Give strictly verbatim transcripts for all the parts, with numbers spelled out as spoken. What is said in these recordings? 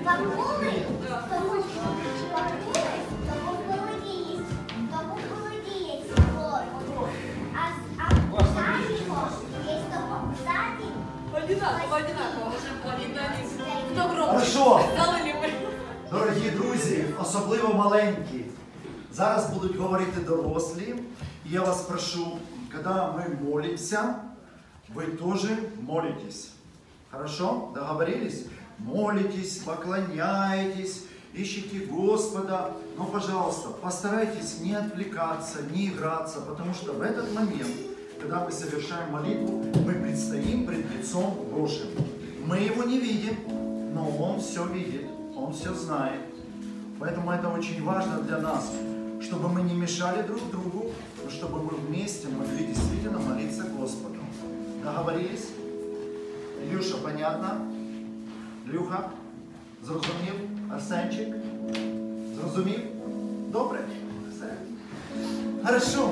Бабулы, тому що бабулы, тому в голові є, тому в голові є слово. А ззаді є тому ззаді. Одинаково, одинаково. Хто громче? Хорошо. Дали ли ми? Дорогі друзі, особливо маленькі, зараз будуть говорити дорослі. І я вас прошу, коли ми молимося, ви теж молитесь. Хорошо? Договорились? Молитесь, поклоняетесь, ищите Господа. Но, пожалуйста, постарайтесь не отвлекаться, не играться, потому что в этот момент, когда мы совершаем молитву, мы предстоим пред лицом Божьим. Мы его не видим, но Он все видит, Он все знает. Поэтому это очень важно для нас, чтобы мы не мешали друг другу, но чтобы мы вместе могли действительно молиться Господу. Договорились? Илюша, понятно? Люха? Зрозумів? Арсенчик? Зрозумів? Добре? Все. Хорошо.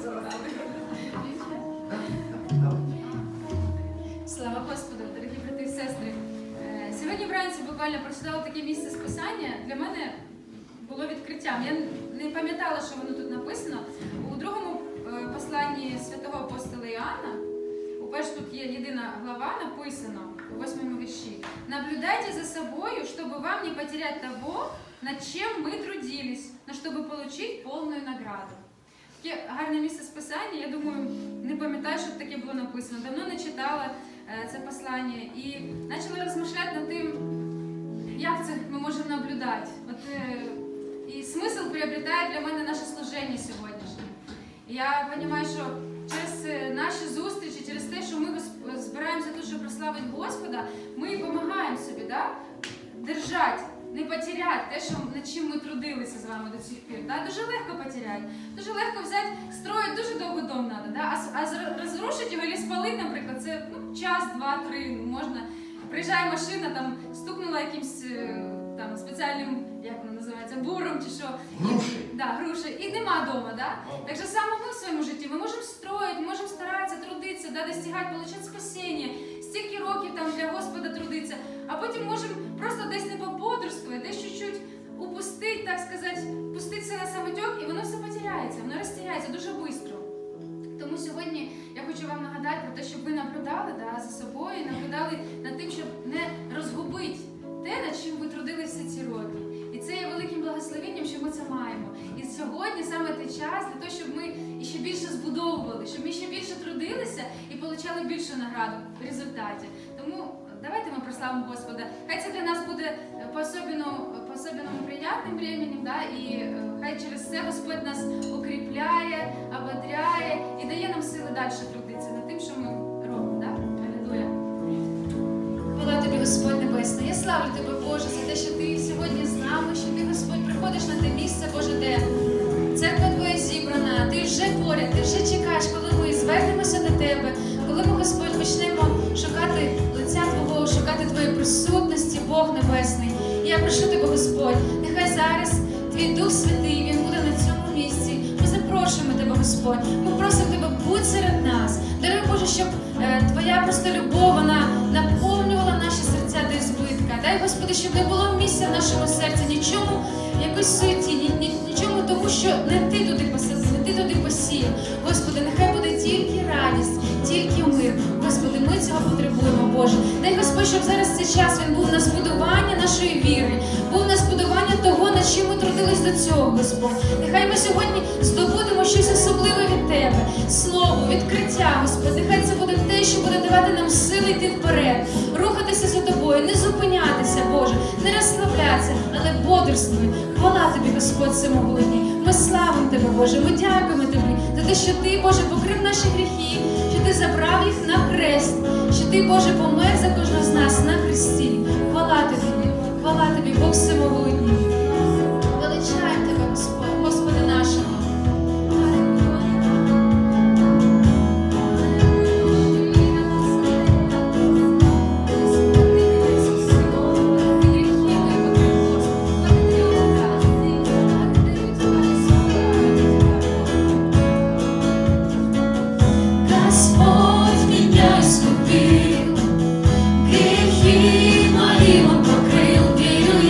Слава Господу, дорогі брати і сестри. Сьогодні вранці буквально прочитала таке місце з Писання. Для мене було відкриттям. Я не пам'ятала, що воно тут написано. У другому посланні святого апостола Іоанна, уперше тут є єдина глава, написано у восьмому вірші: «Наблюдайте за собою, чтобы вам не потерять того, над чем мы трудились, но чтобы получить полную награду». Таке гарне місце з Писання, я думаю, не пам'ятаю, що таке було написано. Давно не читала е, це послання і почала розмишляти над тим, як це ми можемо наблюдати. От, е, і смисл приобретає для мене наше служення сьогоднішнє. І я розумію, що через наші зустрічі, через те, що ми збираємося тут, щоб прославити Господа, ми допомагаємо собі, да? Держати, не потеряти те, що, над чим ми трудилися з вами до цих пір. Да? Дуже легко потеряти. Дуже легко взяти, строїти, дуже довго дом треба. Да? А, а розрушити його або спалити, наприклад, це ну, час, два, три, можна. Приїжджає машина, там, стукнула якимсь там, спеціальним, як воно називається, буром чи що. Груші. Да, груші. І нема вдома, да? Так же саме ми в своєму житті. Ми можемо строїти, можемо старатися, трудитися, да, достигати, отримати спасіння, стільки років там для Господа трудитися, а потім можемо просто десь не пободрствувати, десь чуть-чуть упустити, так сказати, пуститися на самотек, і воно все потеряється, воно розтіряється дуже швидко. Тому сьогодні я хочу вам нагадати про те, щоб ви наблюдали да, за собою, наблюдали над тим, щоб не розгубити те, над чим ви трудилися ці роки. І це є великим благословенням, що ми це маємо. І сьогодні саме той час для того, щоб ми ще більше збудовували, щоб ми ще більше трудилися і отримали більшу награду в результаті. Тому давайте ми прославимо Господа. Хай це для нас буде по-особенному, по-особенному приємним временем, да? І хай через це Господь нас укріпляє, ободряє і дає нам сили далі трудитися над тим, що ми робимо. Да? Алілуя. Хвала тобі, Господь Небесний. Я славлю тебе, Боже, за те, що ти сьогодні з нами, що ти, Господь, приходиш на те місце, Боже, де церква твоя зібрана, ти вже поряд, ти вже чекаєш, коли ми звернемося до тебе, коли ми, Господь, почнемо шукати лиця Твого, шукати Твоєї присутності, Бог Небесний. І я прошу тебе, Господь, нехай зараз Твій Дух Святий, Він буде на цьому місці. Ми запрошуємо тебе, Господь, ми просимо тебе, будь серед нас. Даруй, Боже, щоб е, Твоя просто любов, вона наповнювала наші серця до збитка. Дай, Господи, щоб не було місця в нашому серці, нічому, якось суеті, ні, ні, нічому тому, що не Ти туди посадив, не Ти туди посіяв. Господи, нехай буде тільки радість, тільки мир. Господи, ми цього потребуємо, Боже. Дай, Господь, щоб зараз цей час він був на збудування нашої віри, був на збудування того, над чим ми трудились до цього, Господь. Нехай ми сьогодні здобудемо щось особливе від Тебе, слово, відкриття, Господь. Нехай це буде те, що буде давати нам сили йти вперед, рухатися за Тобою, не зупинятися, Боже, не розслаблятися, але бодрствуй. Хвала Тобі, Господь всемогутній. Ми славимо Тебе, Боже, ми дякуємо Тобі за те, що Ти, Боже, покрив наші гріхи, що Ти забрав їх на хрест, що Ти, Боже, помер за кожного з нас на хресті. Хвала Тобі, хвала Тобі, Бог всемогутній. Величаємо Тебе, Господь, Господи нашого. Грехи мои Он покрыл, верю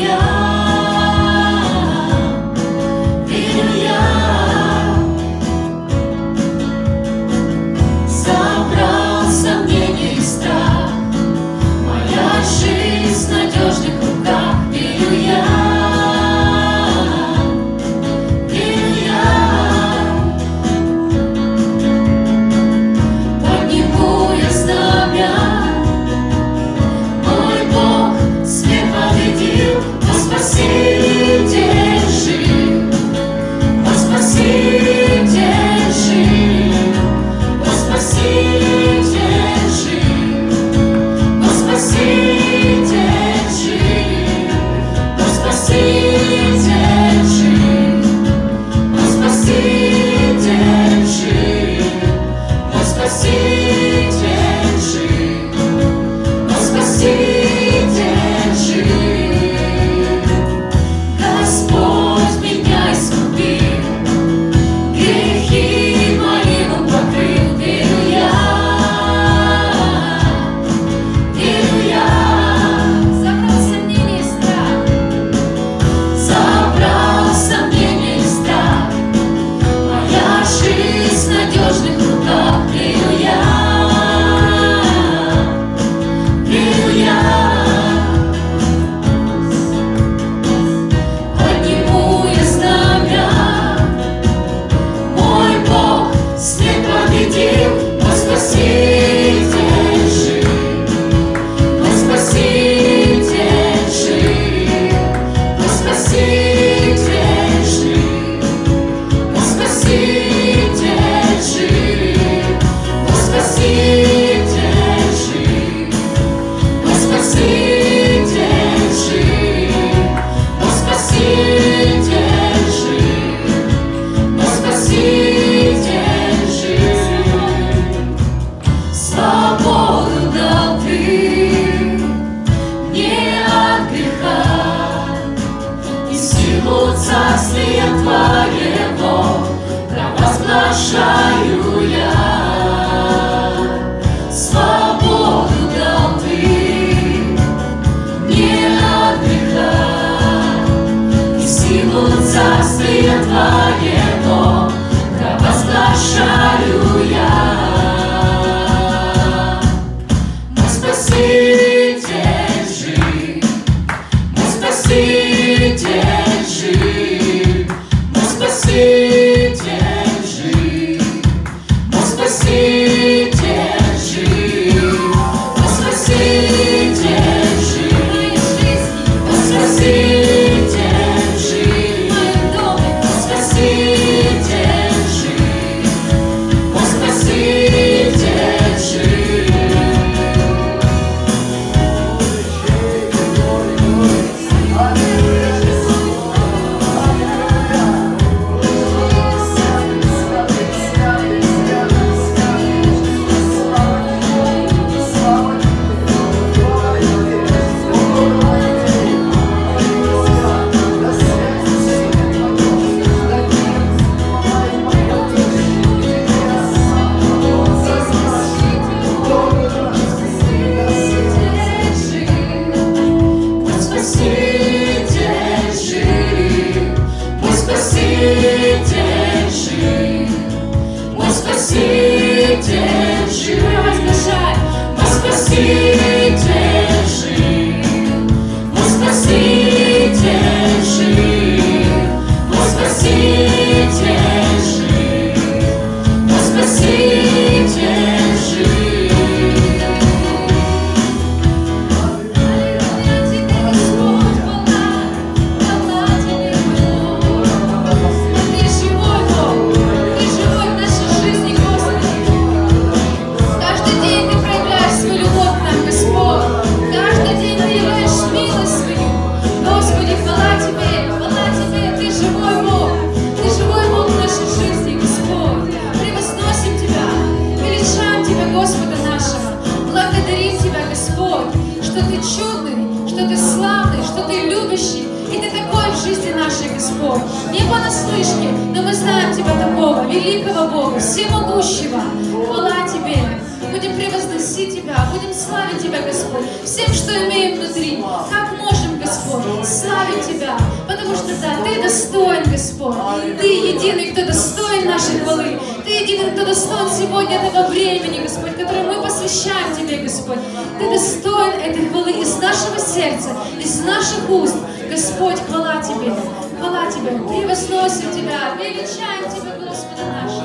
Господь. Не понаслышке, но мы знаем Тебя такого, великого Бога, всемогущего. Хвала Тебе. Будем превозносить Тебя, будем славить Тебя, Господь, всем, что имеем внутри. Как можем, Господь, славить Тебя, потому что, да, Ты достоин, Господь. Ты единый, кто достоин нашей хвалы. Ты единый, кто достоин сегодня этого времени, Господь, которое мы посвящаем Тебе, Господь. Ты достоин этой хвалы из нашего сердца, из наших уст. Господь, хвала Тебе, хвала Тебе, превозносим Тебя, величаем Тебя, Господи наш.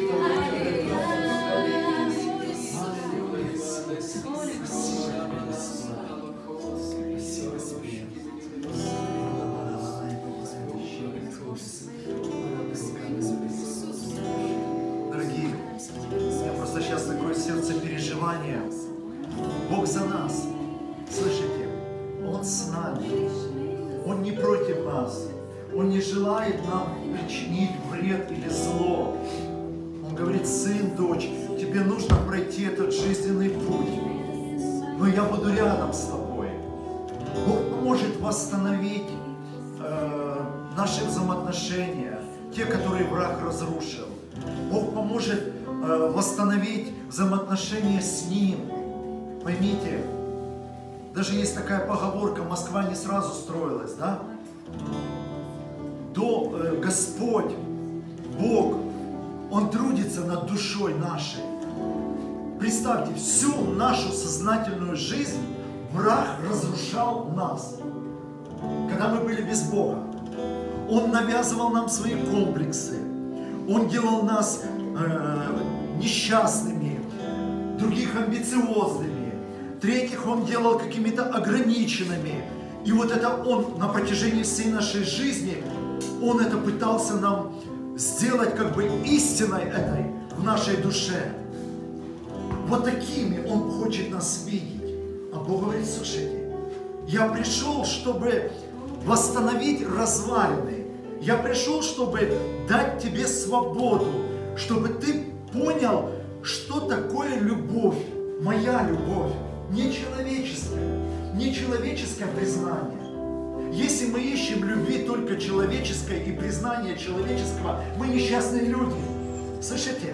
Дорогие, у меня просто сейчас такое сердце переживания. Бог за нас. Слышите? Он с нами. Он не против нас. Он не желает нам причинить вред или зло. Он говорит: сын, дочь, тебе нужно пройти этот жизненный путь. Но я буду рядом с тобой. Бог поможет восстановить э, наши взаимоотношения, те, которые враг разрушил. Бог поможет э, восстановить взаимоотношения с Ним. Поймите, даже есть такая поговорка: Москва не сразу строилась, да? То э, Господь, Бог, Он трудится над душой нашей. Представьте, всю нашу сознательную жизнь враг разрушал нас, когда мы были без Бога. Он навязывал нам свои комплексы, Он делал нас э, несчастными, других амбициозными, третьих Он делал какими-то ограниченными. И вот это Он на протяжении всей нашей жизни, Он это пытался нам сделать как бы истиной этой в нашей душе. Вот такими Он хочет нас видеть. А Бог говорит: слушайте, я пришел, чтобы восстановить развалины. Я пришел, чтобы дать тебе свободу, чтобы ты понял, что такое любовь, моя любовь, не человеческая, не человеческое признание. Если мы ищем любви только человеческой и признания человеческого, мы несчастные люди. Слышите?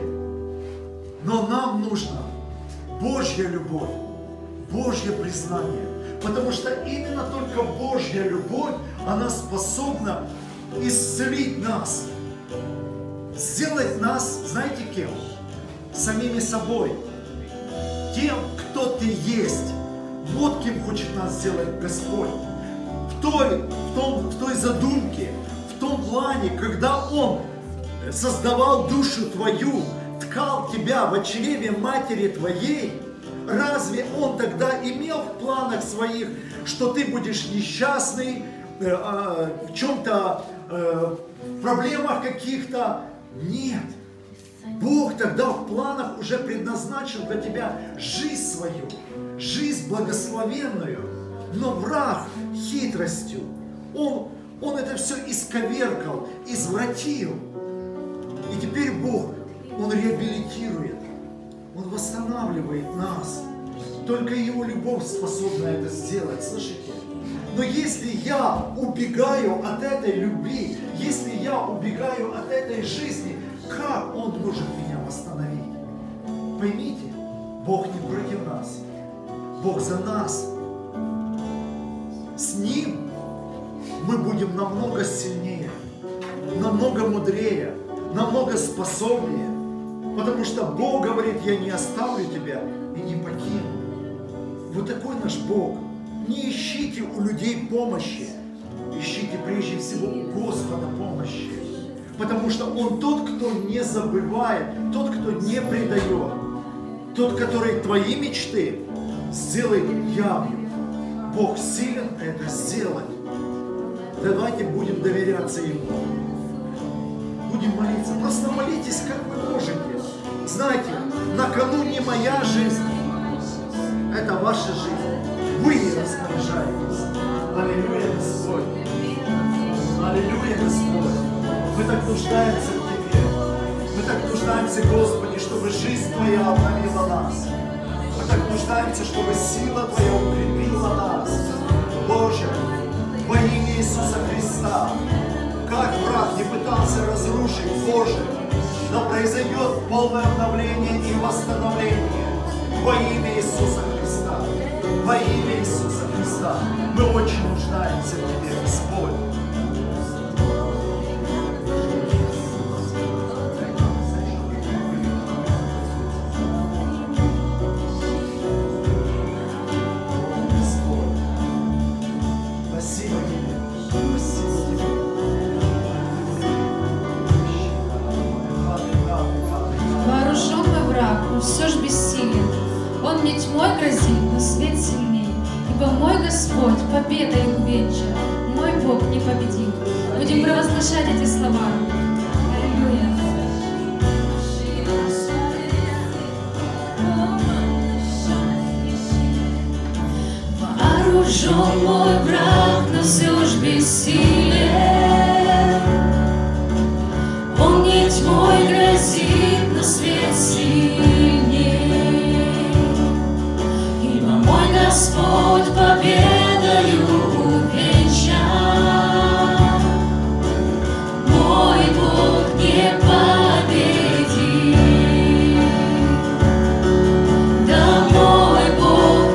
Но нам нужно Божья любовь, Божье признание. Потому что именно только Божья любовь, она способна исцелить нас, сделать нас, знаете кем? Самими собой. Тем, кто ты есть. Вот кем хочет нас сделать Господь. В той, в том, в той задумке, в том плане, когда Он создавал душу твою, ткал тебя в чреве матери твоей, разве Он тогда имел в планах своих, что ты будешь несчастный, э, э, в чем-то, э, в проблемах каких-то? Нет. Бог тогда в планах уже предназначил для тебя жизнь свою, жизнь благословенную, но враг хитростью, он, он это все исковеркал, извратил. И теперь Бог, Он реабилитирует, Он восстанавливает нас. Только Его любовь способна это сделать, слышите? Но если я убегаю от этой любви, если я убегаю от этой жизни, как Он может меня восстановить? Поймите, Бог не против нас, Бог за нас. С Ним мы будем намного сильнее, намного мудрее, намного способнее. Потому что Бог говорит: я не оставлю тебя и не покину. Вот такой наш Бог. Не ищите у людей помощи, ищите прежде всего у Господа помощи. Потому что Он тот, кто не забывает, тот, кто не предает, тот, который твои мечты сделает явью. Бог силен это сделать. Давайте будем доверяться Ему. Будем молиться. Просто молитесь, как вы можете. Знаете, на кону не моя жизнь, это ваша жизнь. Вы не распоряжаетесь. Аллилуйя, Господь. Аллилуйя, Господь. Мы так нуждаемся в Тебе. Мы так нуждаемся, Господи, чтобы жизнь Твоя обновила нас. Мы так нуждаемся, чтобы сила Твоя укрепила нас. Боже, во имя Иисуса Христа, как враг не пытался разрушить Божий, но произойдет полное обновление и восстановление во имя Иисуса Христа. Во имя Иисуса Христа. Мы очень нуждаемся в Тебе, Господь. Спасибо Тебе. Спасибо Тебе. Вооруженный враг, но все ж бессилен. Он мне тьмой грозит, но свет сильней. Ибо мой Господь победой увенчан, мой Бог непобедим. Будем провозглашать эти слова. Аллилуйя. Вооружен мой враг, но все ж бессилен. Он мне тьмой грозит, но свет сильней. Ибо мой Господь победою увенчан, мой Бог непобедим. Да, мой Бог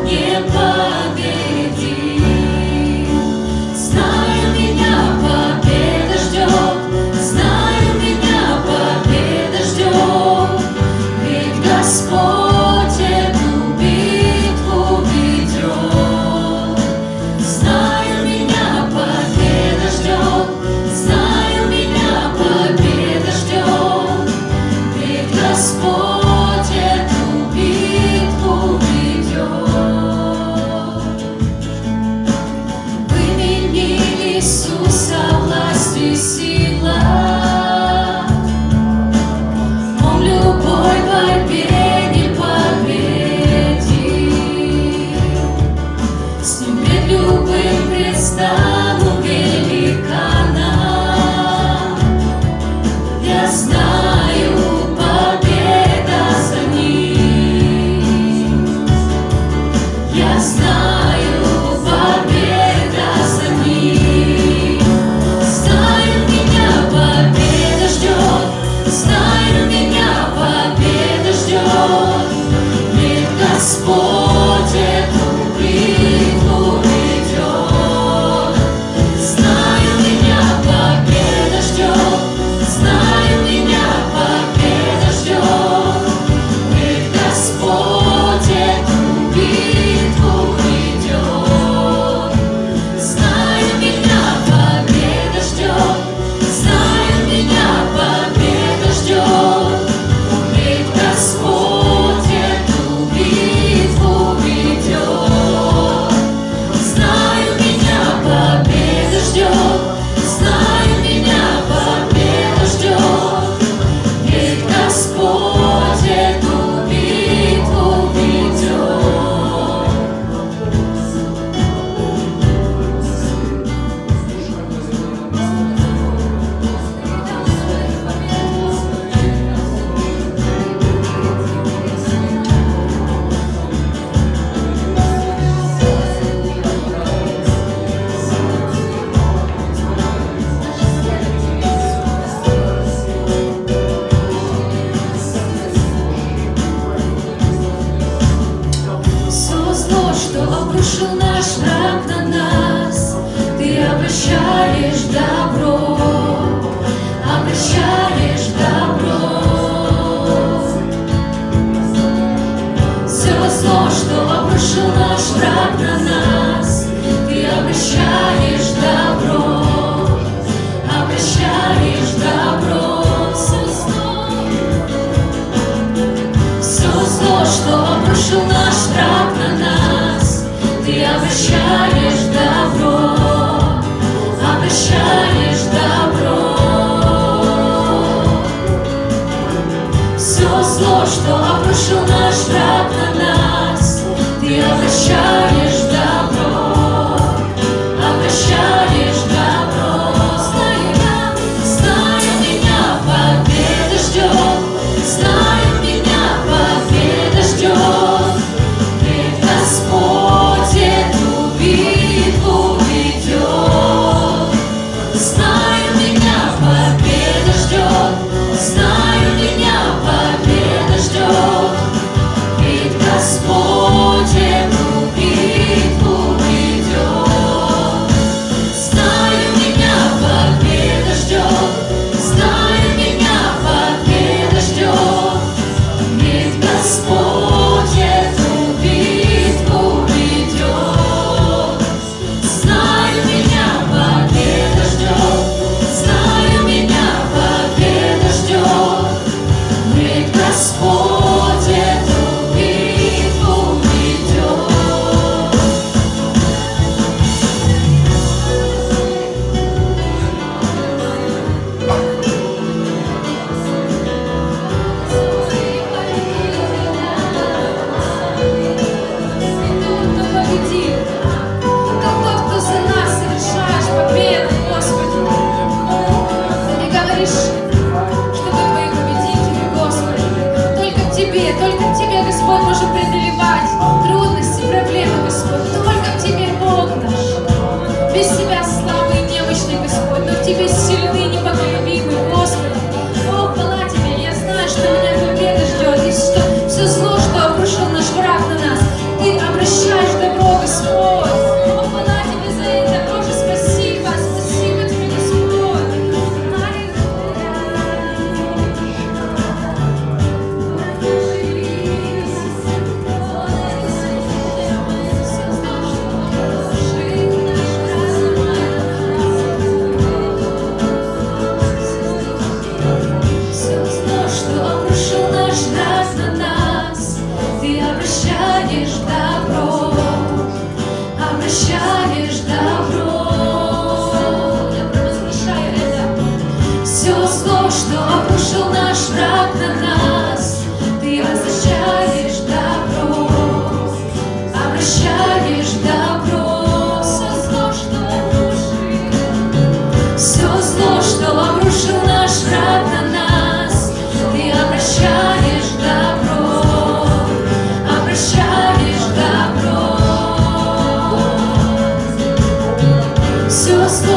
непобедим. Знаю, меня победа ждет, знаю, меня победа ждет, ведь Господь эту битву ведет. Знаю, меня победа ждет, знаю, меня победа ждет, ведь Господь эту битву ведет. В имени Иисуса власть и сила, Он в любой борьбе непобедим. С Ним пред любым предстану великана. Я знаю, победа за Ним. Я знаю, победа за Ним. Знаю, меня победа ждет, знаю, меня победа ждет, ведь Господь эту битву ведет.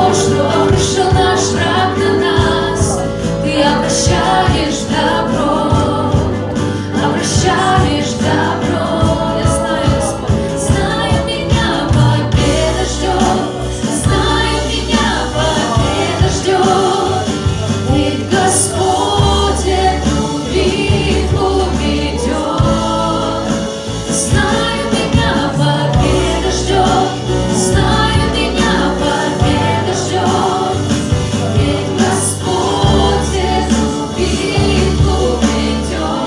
то, что пришел наш враг на нас, Ты обращаешь в добро, обращаешь в добро. Я знаю, Господь, знаю, меня победа ждет, знаю, меня победа ждет, ведь Господь эту битву ведет. Знаю, меня победа ждет, знаю, меня победа ждет, ведь Господь эту битву ведет.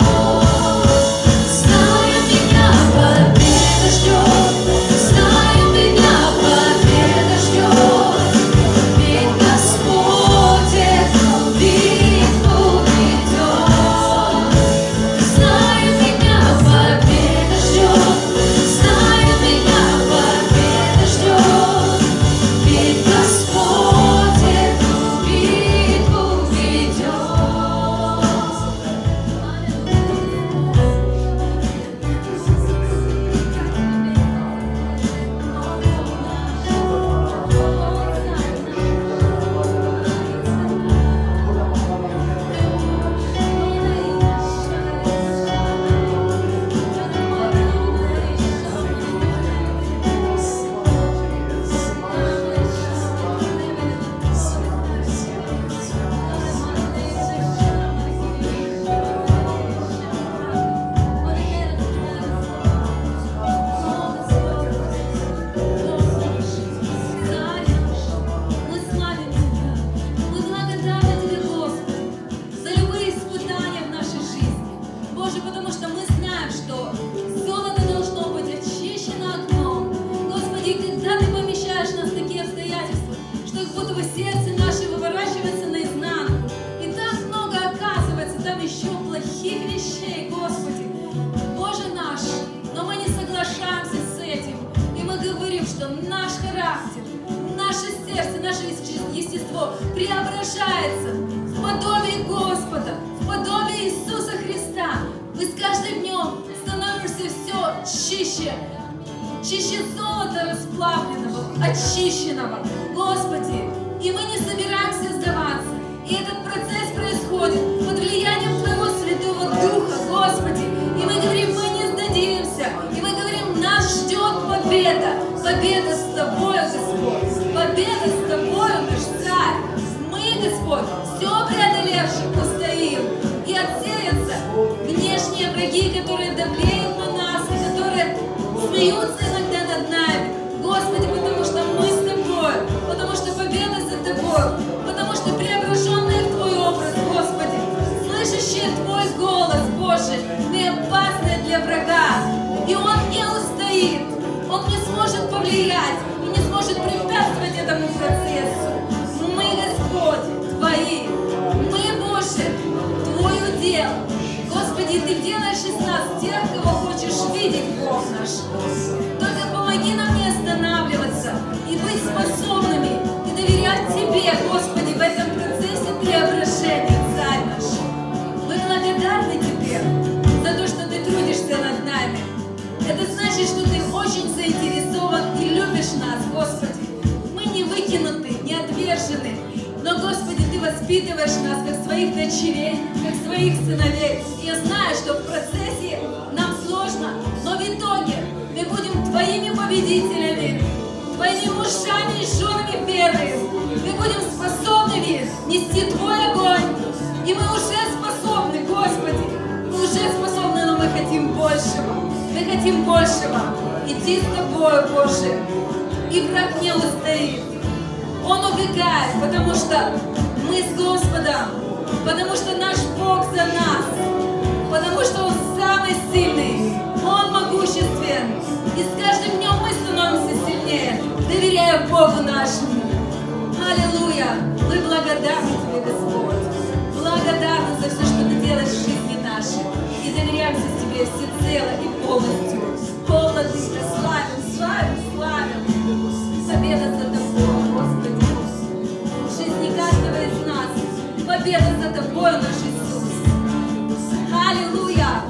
Знаю, меня победа ждет, знаю, меня победа ждет, ведь Господь эту битву ведет. Знаю, меня победа ждет, знаю, меня победа ждет, ведь Господь эту битву ведет. Мы славим Тебя, мы благодарны Тебе, Господи, за любые испытания в нашей жизни. Боже, потому что мы знаем, что золото должно быть очищено огнем. Господи, когда Ты помещаешь нас в такие обстоятельства, что как будто бы сердце наше выворачивается наизнанку, и так много оказывается там еще плохих вещей, Господи, Боже наш, но мы не соглашаемся с этим, и мы говорим, что наш характер, наше сердце, наше естество преображается в подобие Господа, в подобие Иисуса Христа. Мы с каждым днем становимся все чище, чище золота расплавленного, очищенного, Господи. И мы не собираемся сдаваться. И этот процесс происходит под влиянием Твоего Святого Духа, Господи. И мы говорим, мы не сдадимся. И мы говорим, нас ждет победа. Победа с Тобой, Господь. Победа с Тобой, наш Царь. Мы, Господь, все преодолевши устоим. И отсеются внешние враги, которые давлеют на нас, и которые смеются иногда над нами. Господи, потому что мы с Тобой, потому что победа за Тобой, потому что преображенные в Твой образ, Господи, слышащие Твой голос, Боже, мы опасны для врага, и он не устоит, он не сможет повлиять, и не сможет препятствовать этому процессу. Мы, Господь, Твои, мы, Боже, Твой удел. Господи, Ты делаешь из нас тех, кого хочешь видеть, Бог наш. Только помоги нам не останавливаться и быть способными и доверять Тебе, Господи, в этом процессе преображения, Царь наш. Мы благодарны Тебе за то, что Ты трудишься над нами. Это значит, что Ты очень заинтересован и любишь нас, Господи. Мы не выкинуты, не отвержены, но, Господи, Ты воспитываешь нас как своих дочерей, как своих сыновей. И я знаю, что в процессе нам сложно, но в итоге мы будем Твоими победителями, Твоими мужами и женами веры. Мы будем способными нести Твой огонь. И мы уже способны, Господи, мы уже способны, но мы хотим большего. Мы хотим большего. Идти с Тобой, Боже. И враг не устоит. Он убегает, потому что мы с Господом, потому что наш Бог за нас, потому что Он самый сильный, Он могуществен. И с каждым днем мы становимся сильнее, доверяя Богу нашему. Аллилуйя! Мы благодарны Тебе, Господь. Благодарны за все, что Ты делаешь в жизни нашей. И доверяемся Тебе всецело и полностью. Полностью славим, славим, славим. Победа за Тобой, Господи. В жизни каждого из нас победа за Тобой, наш Иисус. Аллилуйя!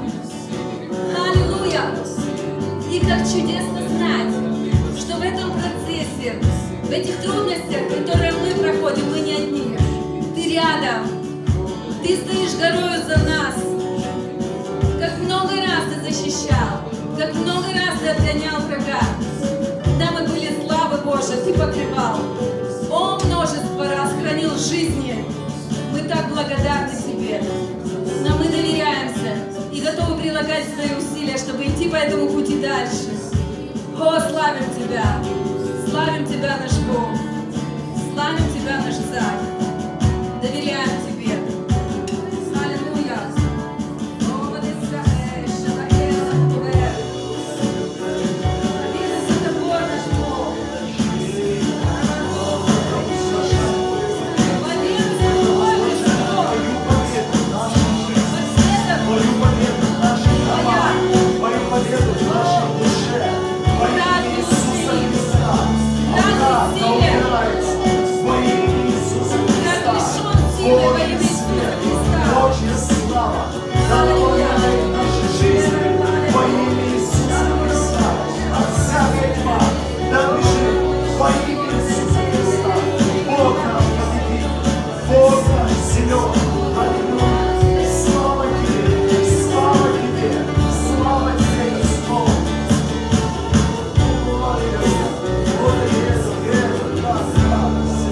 Аллилуйя! И как чудесно знать, что в этом процессе В этих трудностях, которые мы проходим, мы не одни. Ты рядом. Ты стоишь горою за нас. Как много раз ты защищал, как много раз ты отгонял врага. Когда мы были слабы, Боже, ты покрывал. О, множество раз хранил жизни. Мы так благодарны Тебе. Но мы доверяемся и готовы прилагать свои усилия, чтобы идти по этому пути дальше. О, славим Тебя! Славим Тебя, наш Бог! Славим Тебя, наш Царь! Доверяем Тебе! Аллилуйя! О, Израиль, Шалаэл, Бувер! Победа за Тобой, наш Бог! Победа за Тобой, наш Бог! Победа! Твою победу в нашей команде, Твою победу в нашей душе, во имя Иисуса Христа. Она упирается во имя Иисуса Христа. Божья свет, Божья слава, да наполняет наши жизни во имя Иисуса Христа. От всякой тьмы, да бежит во имя Иисуса Христа. Бог наш победит, Бог наш силен. Аллилуйя. Слава Тебе, слава Тебе, слава Тебе, Господь. Аллилуйя. Вот и это, это, да, радость.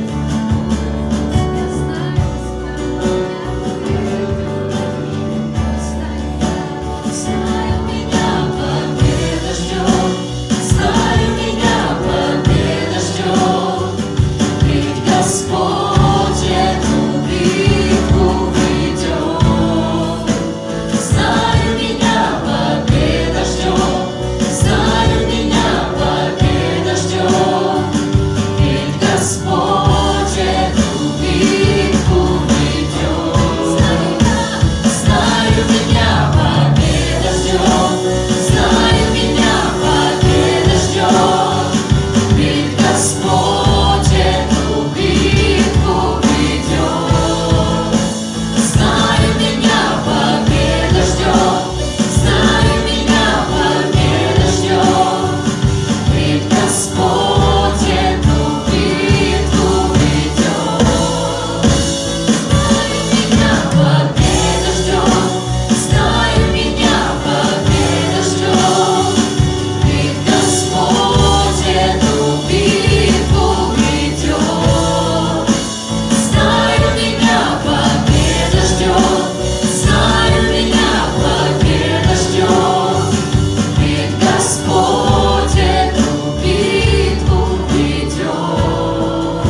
Знаю, меня победа ждет, знаю, меня победа ждет, ведь Господь эту битву ведет. Знаю, меня победа ждет, знаю, меня победа ждет, ведь Господь эту битву ведет. Знаю, меня победа ждет, знаю, меня победа ждет, ведь Господь эту битву ведет. Знаю, меня победа ждет, знаю, меня победа ждет, ведь Господь эту битву ведет. Знаю, меня победа ждет, знаю, меня победа ждет, ведь Господь эту битву ведет. Знаю, меня победа ждет, знаю, меня победа ждет, ведь Господь эту битву ведет.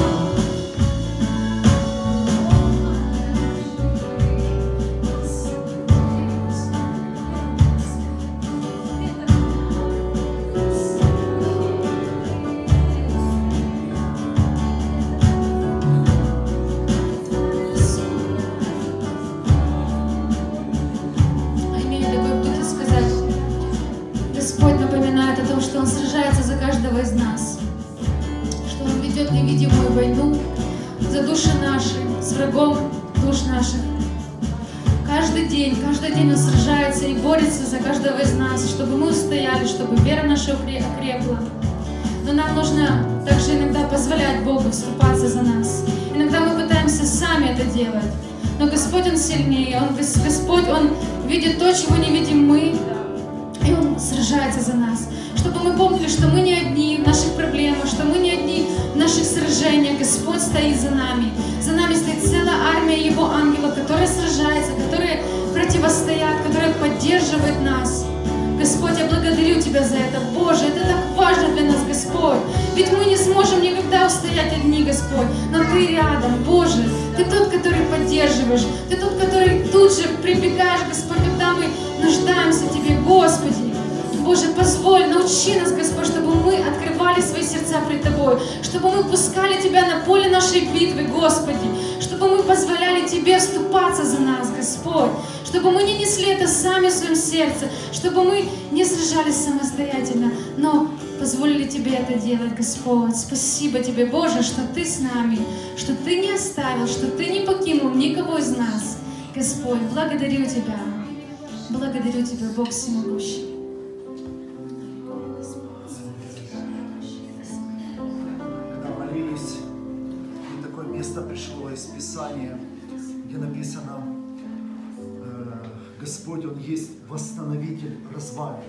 Имею такой путь сказать. Господь напоминает о том, что Он сражается за каждого из нас, что Он ведет невидимую войну за души наши, с врагом душ наших. Каждый день, каждый день Он сражается и борется за каждого из нас, чтобы мы устояли, чтобы вера наша окре- окрепла. Но нам нужно также иногда позволять Богу вступаться за нас. Иногда мы пытаемся сами это делать, но Господь Он сильнее, Он, Господь Он видит то, чего не видим мы, и Он сражается за нас. Чтобы мы помнили, что мы не одни в наших проблемах, что мы не одни в наших сражениях. Господь стоит за нами. За нами стоит целая армия Его ангелов, которые сражаются, которые противостоят, которые поддерживают нас. Господь, я благодарю Тебя за это. Боже, это так важно для нас, Господь. Ведь мы не сможем никогда устоять одни, Господь. Но Ты рядом, Боже. Ты тот, который поддерживаешь. Ты тот, который тут же прибегаешь, Господь, когда мы нуждаемся в Тебе, Господи. Боже, позволь, научи нас, Господь, чтобы мы открывали свои сердца пред Тобой, чтобы мы пускали Тебя на поле нашей битвы, Господи, чтобы мы позволяли Тебе вступаться за нас, Господь, чтобы мы не несли это сами в своем сердце, чтобы мы не сражались самостоятельно, но позволили Тебе это делать, Господь. Спасибо Тебе, Боже, что Ты с нами, что Ты не оставил, что Ты не покинул никого из нас. Господь, благодарю Тебя, благодарю Тебя, Бог всемогущий. место пришло из Писания, где написано, э, Господь, Он есть восстановитель развалин.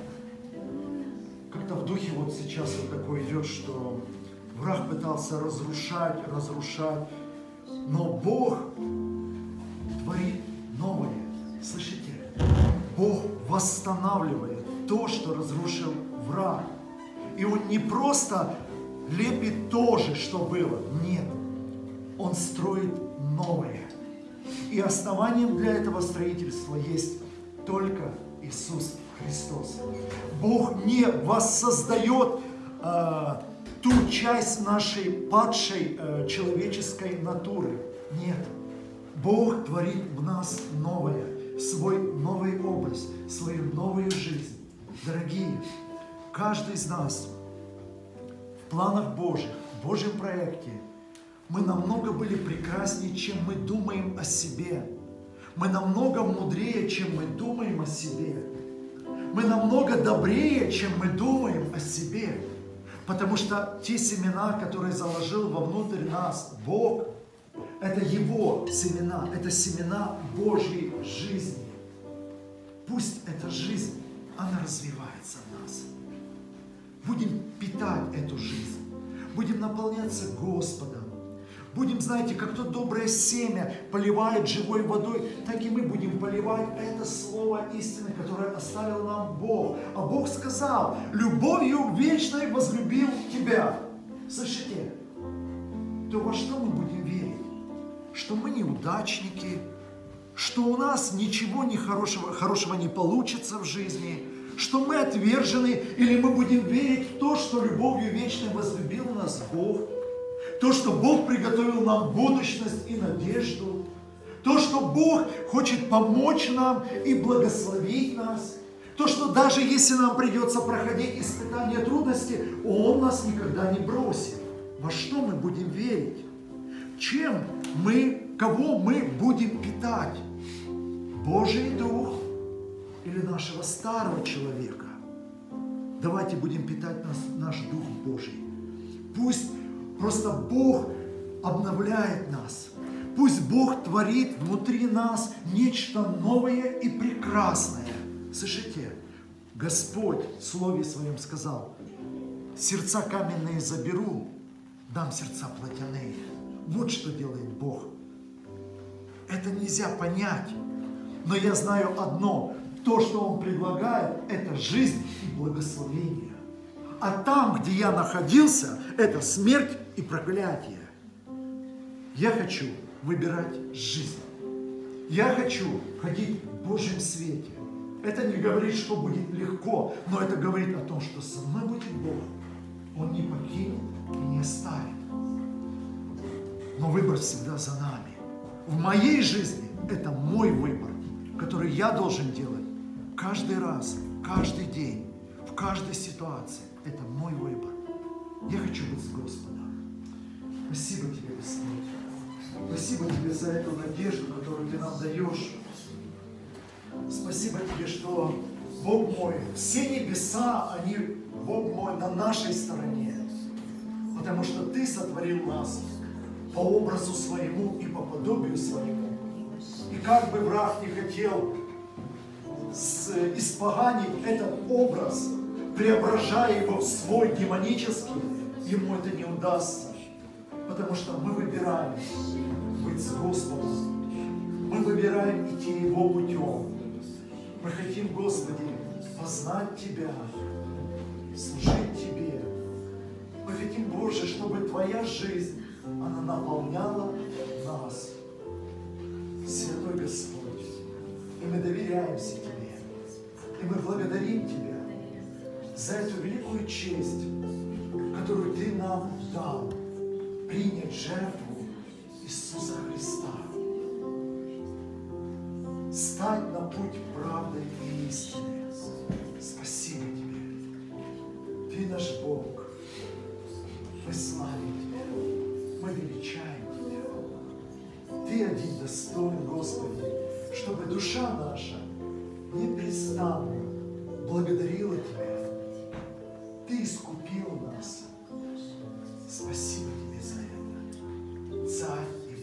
Как-то в духе вот сейчас вот такое идет, что враг пытался разрушать, разрушать, но Бог творит новое. Слышите? Бог восстанавливает то, что разрушил враг. И Он не просто лепит то же, что было. Нет. Он строит новое. И основанием для этого строительства есть только Иисус Христос. Бог не воссоздает э, ту часть нашей падшей э, человеческой натуры. Нет. Бог творит в нас новое, свой новый образ, свою новую жизнь. Дорогие, каждый из нас в планах Божьих, в Божьем проекте, мы намного были прекраснее, чем мы думаем о себе. Мы намного мудрее, чем мы думаем о себе. Мы намного добрее, чем мы думаем о себе. Потому что те семена, которые заложил вовнутрь нас Бог, это Его семена, это семена Божьей жизни. Пусть эта жизнь, она развивается в нас. Будем питать эту жизнь. Будем наполняться Господом. Будем, знаете, как то доброе семя поливает живой водой, так и мы будем поливать это слово истины, которое оставил нам Бог. А Бог сказал: любовью вечной возлюбил тебя. Слышите? То во что мы будем верить? Что мы неудачники, что у нас ничего не хорошего, хорошего не получится в жизни, что мы отвержены, или мы будем верить в то, что любовью вечной возлюбил нас Бог, то, что Бог приготовил нам будущность и надежду, то, что Бог хочет помочь нам и благословить нас, то, что даже если нам придется проходить испытания, трудности, Он нас никогда не бросит. Во что мы будем верить? Чем мы, кого мы будем питать? Божий Дух или нашего старого человека? Давайте будем питать нас, наш Дух Божий. Пусть просто Бог обновляет нас. Пусть Бог творит внутри нас нечто новое и прекрасное. Слышите? Господь в Слове Своем сказал: сердца каменные заберу, дам сердца плотяные. Вот что делает Бог. Это нельзя понять. Но я знаю одно. То, что Он предлагает, это жизнь и благословение. А там, где я находился, это смерть и проклятие. Я хочу выбирать жизнь. Я хочу ходить в Божьем свете. Это не говорит, что будет легко, но это говорит о том, что со мной будет Бог. Он не покинет и не оставит. Но выбор всегда за нами. В моей жизни это мой выбор, который я должен делать каждый раз, каждый день, в каждой ситуации. Это мой выбор. Я хочу быть с Господом. Спасибо Тебе, Господь. Спасибо Тебе за эту надежду, которую Ты нам даешь. Спасибо Тебе, что Бог мой, все небеса, они, Бог мой, на нашей стороне. Потому что Ты сотворил нас по образу Своему и по подобию Своему. И как бы враг не хотел испоганить этот образ, преображая его в свой демонический, ему это не удастся. Потому что мы выбираем быть с Господом. Мы выбираем идти Его путем. Мы хотим, Господи, познать Тебя, служить Тебе. Мы хотим, Боже, чтобы Твоя жизнь, она наполняла нас. Святой Господь, и мы доверяемся Тебе, и мы благодарим Тебя за эту великую честь, которую Ты нам дал, принять жертву Иисуса Христа, стать на путь правды и истины. Спасибо Тебе. Ты наш Бог. Мы славим Тебя. Мы величаем Тебя. Ты один достоин, Господи, чтобы душа наша непрестанно благодарила Тебя. Ты искупил нас. Спасибо Тебе за это. Царь и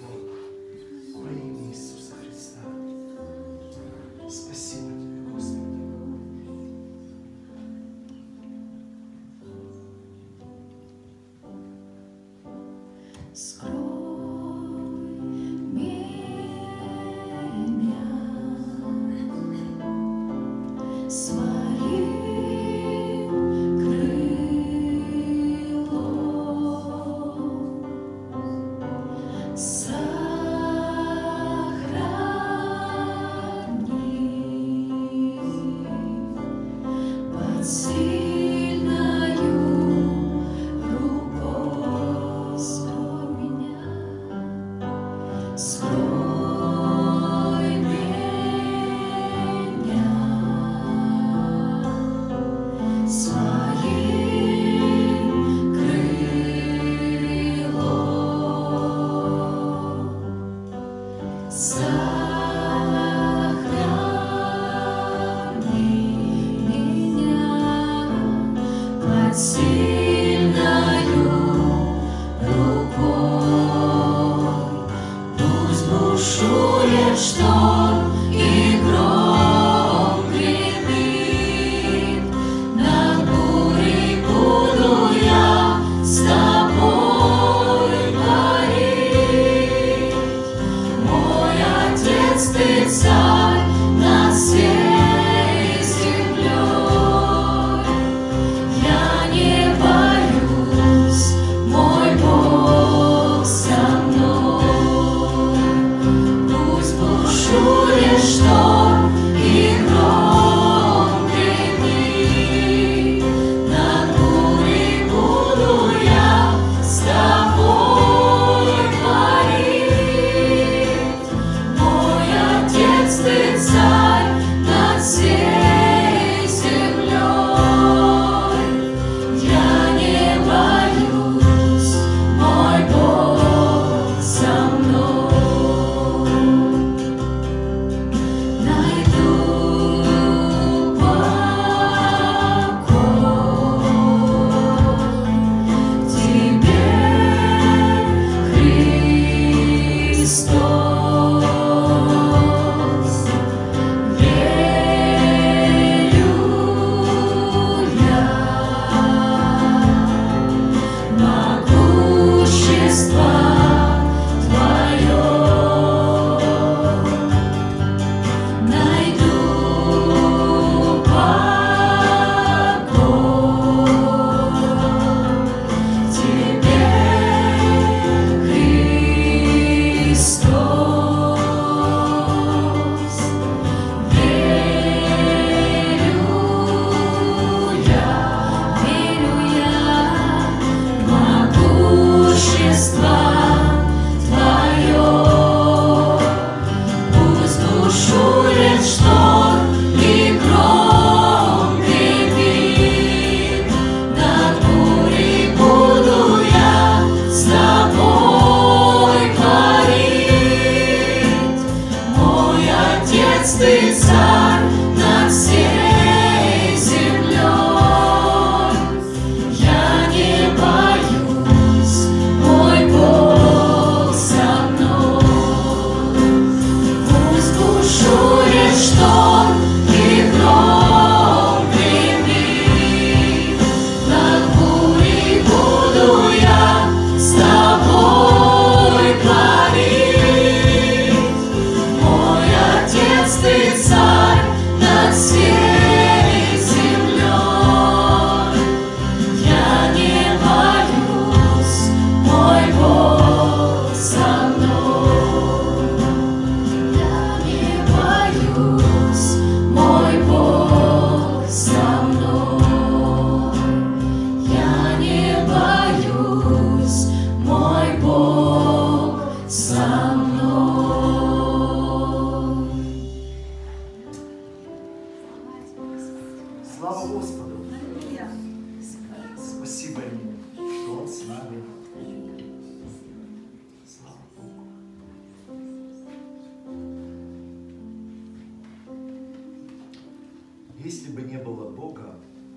Если бы не было Бога,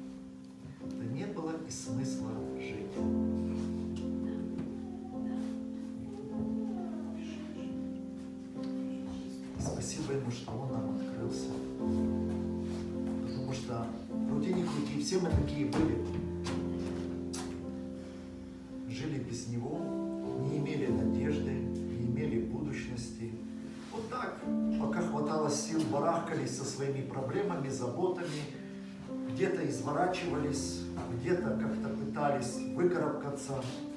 то не было и смысла жить. И спасибо Ему, что Он нам открылся. Потому что, крути не крути, все мы такие были. Жили без Него, не имели надежды, не имели будущности. Вот так, пока хватало сил, барахкались со своими проблемами, заботами, где-то изворачивались, где-то как-то пытались выкарабкаться.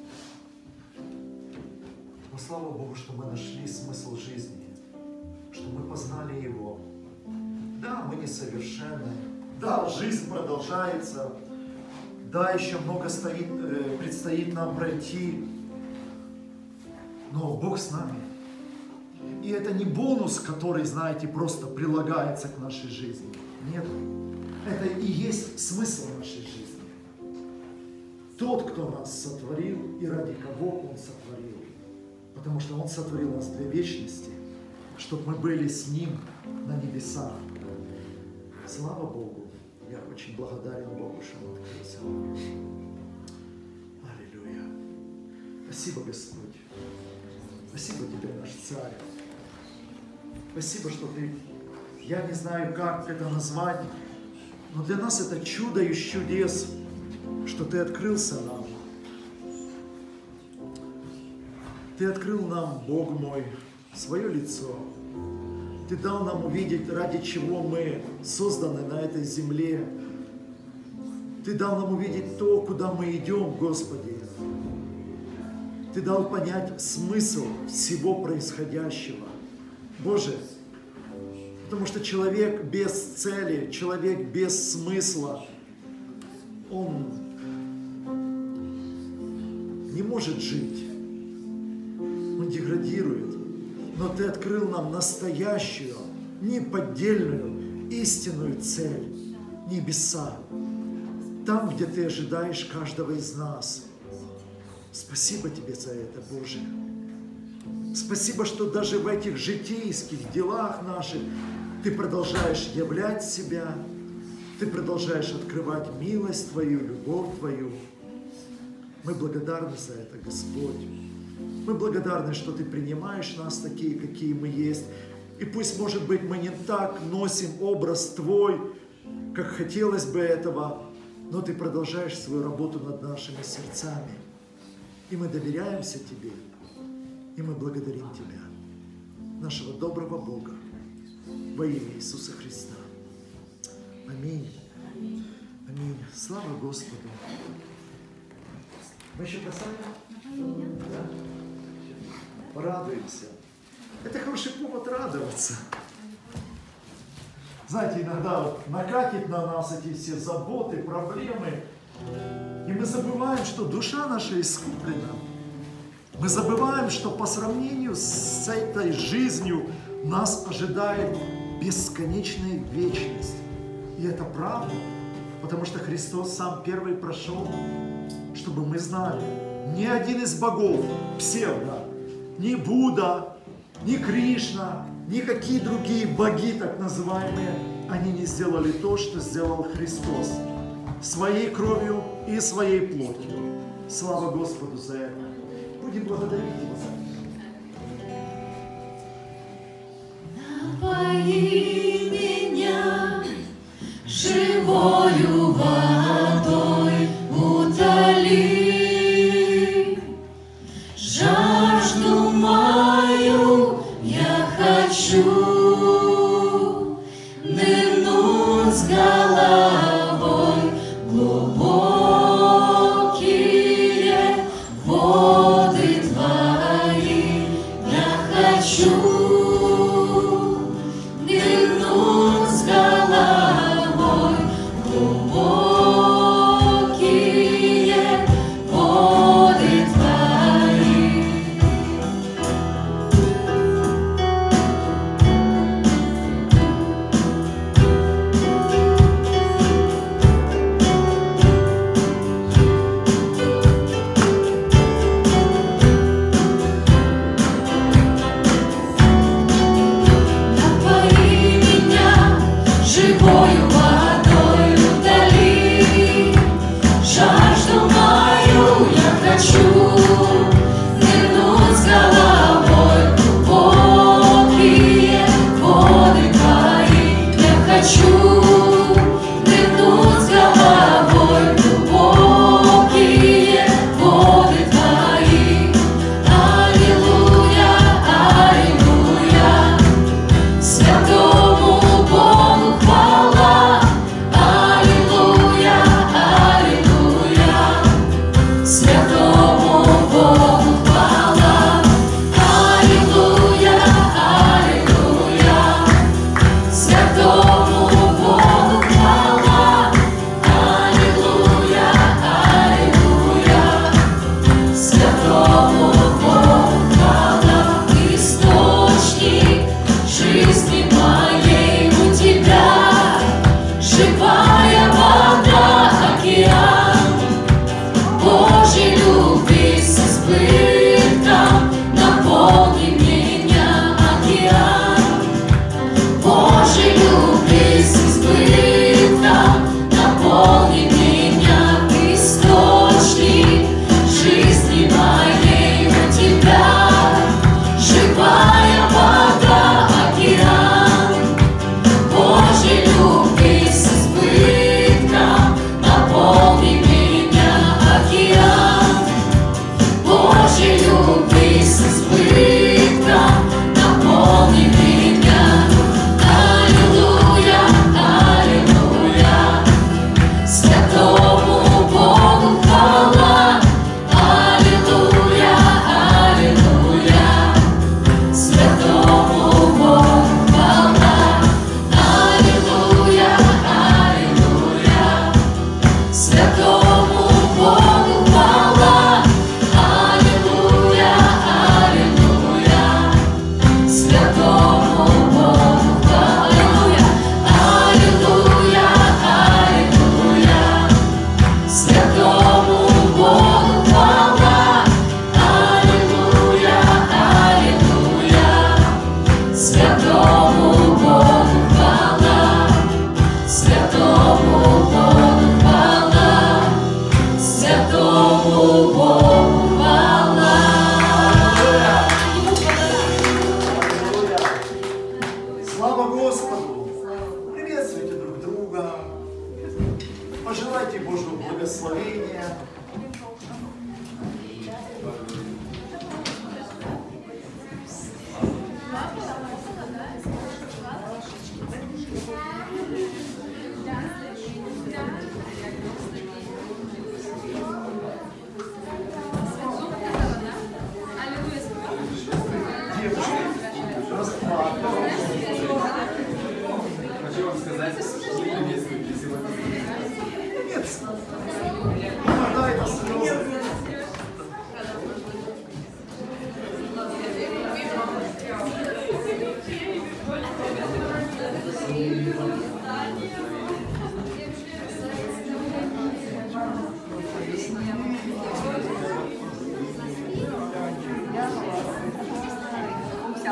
Но слава Богу, что мы нашли смысл жизни, что мы познали Его. Да, мы несовершенны, да, жизнь продолжается, да, еще много стоит, э, предстоит нам пройти, но Бог с нами. И это не бонус, который, знаете, просто прилагается к нашей жизни. Нет, это и есть смысл нашей жизни. Тот, кто нас сотворил и ради кого Он сотворил. Потому что Он сотворил нас для вечности, чтобы мы были с Ним на небесах. Слава Богу! Я очень благодарен Богу, что Он открылся. Аллилуйя! Спасибо, Господь! Спасибо Тебе, наш Царь! Спасибо, что Ты, я не знаю, как это назвать, но для нас это чудо из чудес, что Ты открылся нам. Ты открыл нам, Бог мой, свое лицо. Ты дал нам увидеть, ради чего мы созданы на этой земле. Ты дал нам увидеть то, куда мы идем, Господи. Ты дал понять смысл всего происходящего. Боже, потому что человек без цели, человек без смысла, он не может жить. Он деградирует. Но Ты открыл нам настоящую, неподдельную, истинную цель – небеса. Там, где Ты ожидаешь каждого из нас. Спасибо Тебе за это, Боже. Спасибо, что даже в этих житейских делах наших Ты продолжаешь являть себя, Ты продолжаешь открывать милость Твою, любовь Твою. Мы благодарны за это, Господь. Мы благодарны, что Ты принимаешь нас такие, какие мы есть. И пусть, может быть, мы не так носим образ Твой, как хотелось бы этого, но Ты продолжаешь свою работу над нашими сердцами. И мы доверяемся Тебе, и мы благодарим Тебя, нашего доброго Бога, во имя Иисуса Христа. Аминь. Аминь. Слава Господу. Мы еще касаем? Да? Порадуемся. Это хороший повод радоваться. Знаете, иногда вот накатит на нас эти все заботы, проблемы, и мы забываем, что душа наша искуплена. Мы забываем, что по сравнению с этой жизнью нас ожидает бесконечная вечность. И это правда, потому что Христос сам первый прошел, чтобы мы знали, ни один из богов, псевдо, ни Будда, ни Кришна, ни какие другие боги, так называемые, они не сделали то, что сделал Христос своей кровью и своей плотью. Слава Господу за это. Будем благодарить Его за это. Напои меня живою водой, утоли жажду мою, я хочу нырнуть с головой в глубокие воды Твои, я хочу нырнуть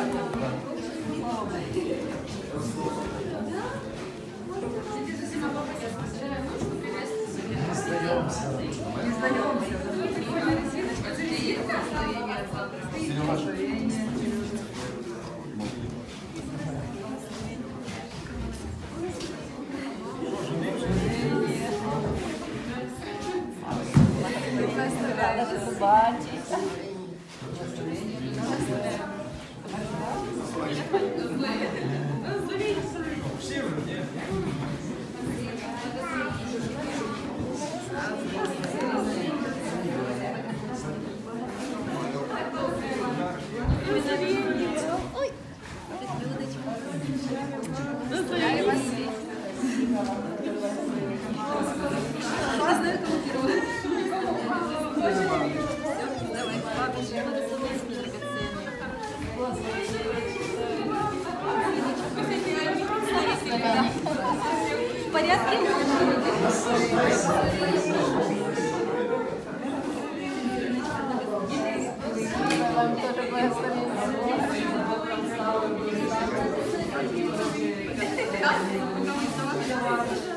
В порядке? Вам тоже благословение.